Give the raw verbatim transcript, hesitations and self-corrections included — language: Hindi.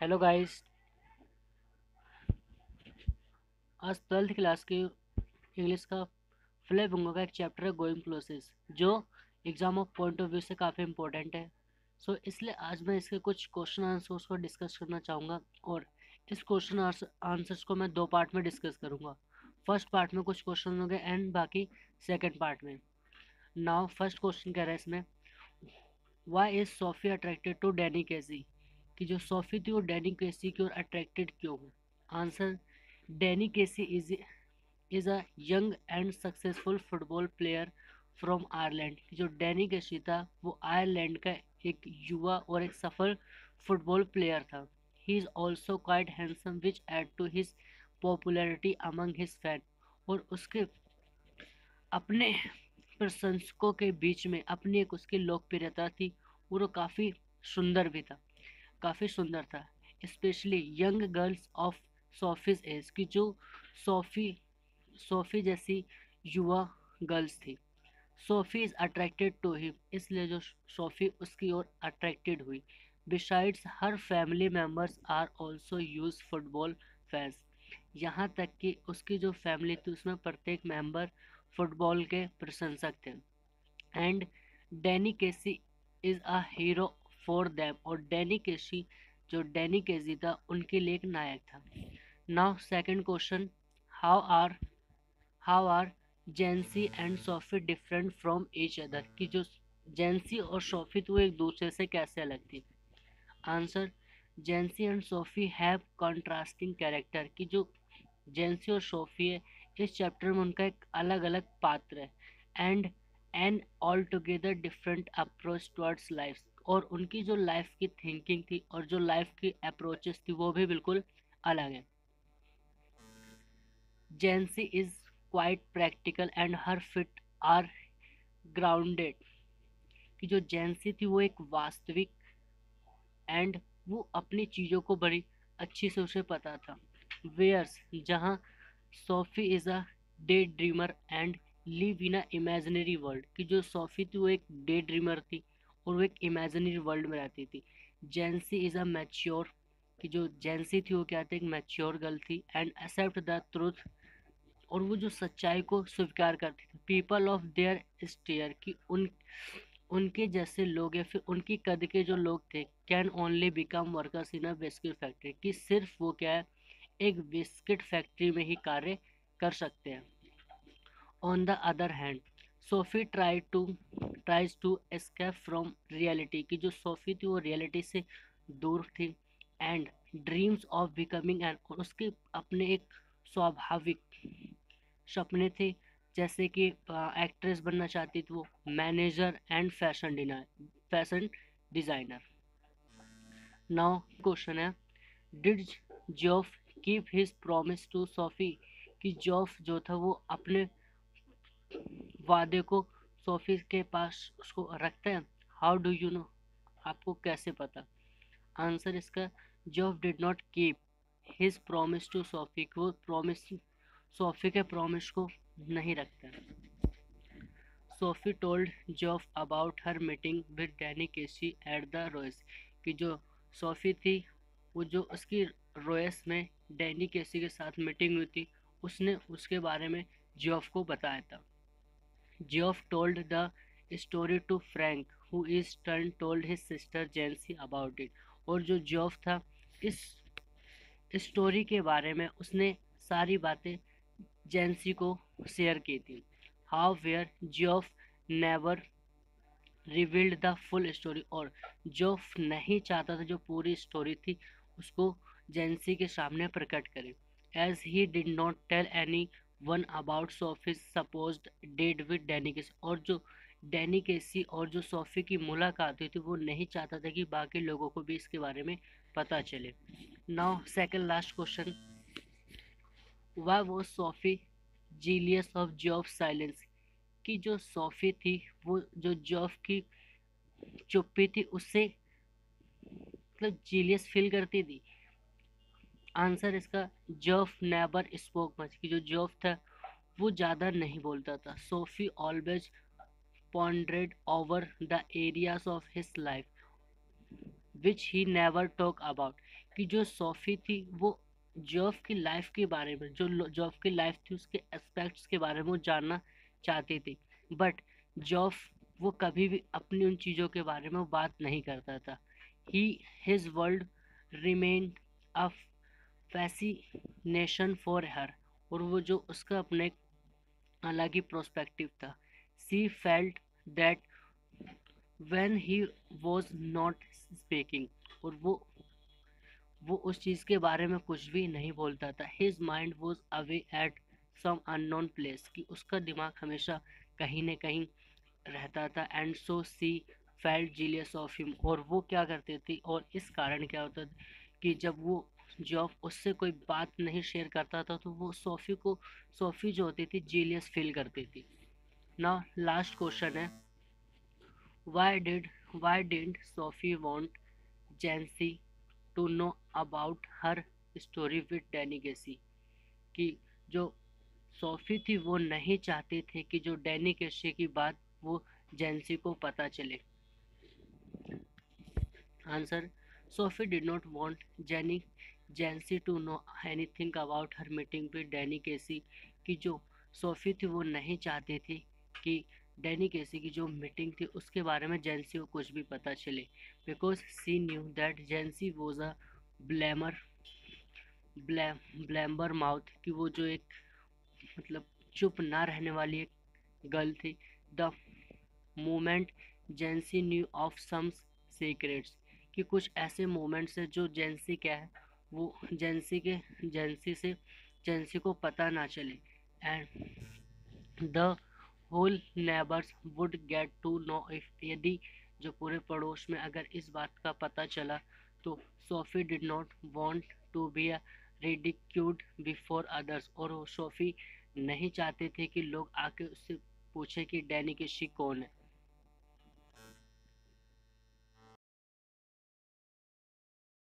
Hello guys. आज ट्वेल्थ क्लास की इंग्लिश का फ्ले बुंगो का एक चैप्टर है गोइंग प्रोसेस, जो exam of point of view से काफ़ी इंपॉर्टेंट है। सो so, इसलिए आज मैं इसके कुछ क्वेश्चन आंसर्स को डिस्कस करना चाहूँगा और इस क्वेश्चन आंसर्स को मैं दो पार्ट में डिस्कस करूँगा। फर्स्ट पार्ट में कुछ क्वेश्चन होंगे एंड बाकी सेकेंड पार्ट में। नाउ फर्स्ट क्वेश्चन कह रहा है इसमें, why is Sophie attracted to Danny Casey, कि जो सोफी थी वो डैनी केसी की ओर अट्रैक्टेड क्यों हुई। Answer, Danny Casey is is a young and successful football player from Ireland. जो डैनी केसी था वो आयरलैंड का एक युवा और एक सफल फुटबॉल प्लेयर था। He is also quite handsome which add to his popularity among his fan. और उसके अपने प्रशंसकों के बीच में अपनी एक उसकी लोकप्रियता थी और वो काफ़ी सुंदर भी था, काफ़ी सुंदर था। Specially young girls of Sophie's age, की जो सोफी सोफी जैसी युवा गर्ल्स थी। Sophie is attracted to him, इसलिए जो सोफी उसकी ओर अट्रैक्टेड हुई। Besides her family members are also huge football fans, यहाँ तक कि उसकी जो फैमिली थी उसमें प्रत्येक मेंबर फुटबॉल के प्रशंसक थे। And Danny Casey is a hero for them, और डैनी केसी जो डैनी केसी था उनके लिए एक नायक था। Now second question, how are how are Jansie and Sophie different from each other, कि जो जेंसी और सोफी तो एक दूसरे से कैसे अलग थी। Answer, Jansie and Sophie have contrasting character, की जो जेंसी और सोफी है इस चैप्टर में उनका एक अलग अलग पात्र है। And an altogether different approach towards life, और उनकी जो लाइफ की थिंकिंग थी और जो लाइफ की अप्रोचेस थी वो भी बिल्कुल अलग है। Jansie is quite practical and her feet are grounded, कि जो जेंसी थी वो एक वास्तविक एंड वो अपनी चीज़ों को बड़ी अच्छी से उसे पता था। वेयर्स, जहाँ Sophie is a day dreamer and live in a imaginary world, कि जो सोफी थी वो एक डे ड्रीमर थी और वो एक इमेजिनरी वर्ल्ड में रहती थी। जेंसी इज़ अ मैच्योर, कि जो जेंसी थी वो क्या थी, एक मैच्योर गर्ल थी। एंड एक्सेप्ट द ट्रूथ, और वो जो सच्चाई को स्वीकार करती थी। पीपल ऑफ देयर स्टेयर, कि उन उनके जैसे लोग या फिर उनकी कद के जो लोग थे, can only become workers in a biscuit factory, कि सिर्फ वो क्या है, एक बिस्किट फैक्ट्री में ही कार्य कर सकते हैं। On the other hand, Sophie try to tries to escape from reality, की जो सोफी थी वो रियलिटी से दूर थी। And dreams of becoming and, उसके अपने एक स्वाभाविक सपने थे, जैसे कि एक्ट्रेस बनना चाहती थी वो, manager and fashion diner fashion designer. Now question है, did Geoff keep his promise to Sophie, कि जॉफ जो था वो अपने वादे को सोफी के पास उसको रखते हैं। हाउ डू यू नो, आपको कैसे पता। आंसर इसका, Joff did not keep his promise to Sophie, को वो प्रॉमिस सोफी के प्रॉमिस को नहीं रखता। Sophie told Joff about her meeting with Danny Casey at the Royce, कि जो सोफी थी वो जो उसकी रॉयस में डैनी केसी के साथ मीटिंग हुई थी उसने उसके बारे में जॉफ को बताया था। Joff told the story to Frank, who is turn told his sister Jency about it, और जो जॉफ था इस स्टोरी के बारे में उसने सारी बातें जेंसी को शेयर की थी। However Joff never revealed the full story, और जॉफ नहीं चाहता था जो पूरी स्टोरी थी उसको जेंसी के सामने प्रकट करे। As he did not tell anyone about Sophie's supposed date with Danny Casey, और जो डैनी केसी और जो सोफी की मुलाकात हुई थी वो नहीं चाहता था कि बाकी लोगों को भी इसके बारे में पता चले। Now second last question, why was Sophie jealous of Joff silence, की जो सोफी थी वो जो जॉफ की चुप्पी थी उससे मतलब जीलियस फील करती थी। आंसर इसका, जॉफ नेवर स्पोक मच, कि जो जॉफ था वो ज़्यादा नहीं बोलता था। Sophie always pondered over the areas of his life which he never talk about, कि जो सोफी थी वो जॉफ की लाइफ के बारे में, जो जॉफ की लाइफ थी उसके एस्पेक्ट्स के बारे में वो जानना चाहती थी। बट जॉफ वो कभी भी अपनी उन चीज़ों के बारे में वो बात नहीं करता था। He his world remain a fascination for her, और वो जो उसका अपने अलग ही प्रोस्पेक्टिव था। She felt that when he was not speaking, और वो वो उस चीज़ के बारे में कुछ भी नहीं बोलता था। His mind was away at some unknown place, कि उसका दिमाग हमेशा कहीं न कहीं रहता था। And so she felt jealous of him, और वो क्या करती थी, और इस कारण क्या होता था कि जब वो जॉब उससे कोई बात नहीं शेयर करता था तो वो सोफ़ी को सोफ़ी जो होती थी जीलियस फील करती थी। नाउ लास्ट क्वेश्चन है, why did why didn't Sophie want Jency to know about her story with Danny Casey, कि जो सोफी थी वो नहीं चाहती थी कि जो डैनी केसी की बात वो जेंसी को पता चले। Answer, Sophie did not want Jenny Jency to know anything about her meeting with Danny Casey, कि जो सोफी थी वो नहीं चाहती थी कि डैनी केसी की जो मीटिंग थी उसके बारे में जेंसी को कुछ भी पता चले। Because she knew that Jency was a blamer blame blabber mouth, कि वो जो एक मतलब चुप ना रहने वाली एक गर्ल थी। The moment Jency knew of some secrets, कि कुछ ऐसे मोमेंट्स है जो जेंसी क्या है वो जेंसी के जेंसी से जेंसी को पता ना चले। And the whole neighbours would get to know if, यदि जो पूरे पड़ोस में अगर इस बात का पता चला तो Sophie did not want to be a ridiculed before others, और वो सोफी नहीं चाहते थे कि लोग आके उससे पूछे कि डैनी केसी कौन है।